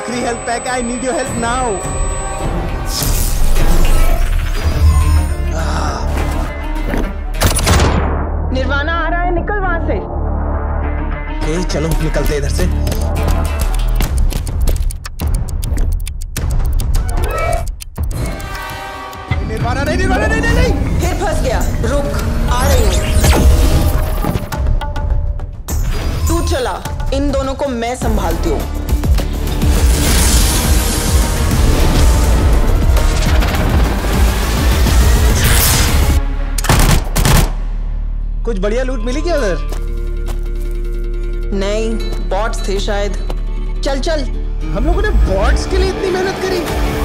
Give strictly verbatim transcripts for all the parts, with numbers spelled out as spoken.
Free health pack. I need your help now. Nirvana आ रहा है, निकल वहां से। ए, चलो निकलते इधर से। निर्वाणा नहीं, निर्वाणा नहीं, नहीं, नहीं। फिर फंस गया। रुक, आ रही हूँ। तू चला, इन दोनों को मैं संभालती हूँ। कुछ बढ़िया लूट मिली क्या उधर? नहीं, बॉट्स थे शायद। चल चल। हम लोगों ने बॉट्स के लिए इतनी मेहनत करी।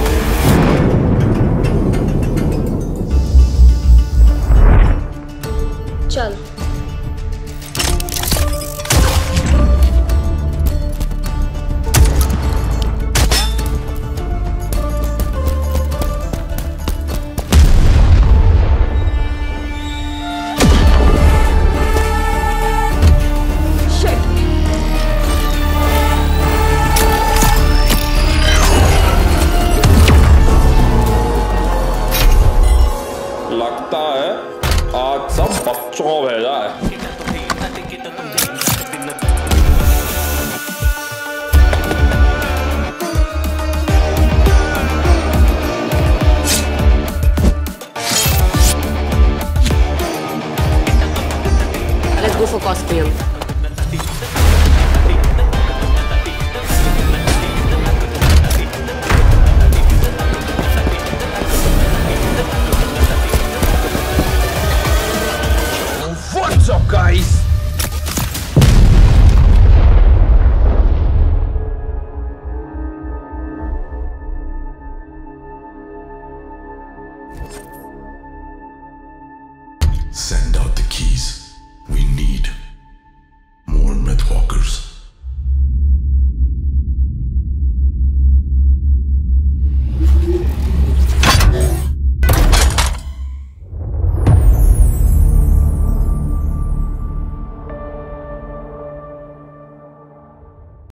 चल। लगता है आज सब बच्चों को भेजा है। Let's go for costume. What's up, guys? Send out the keys.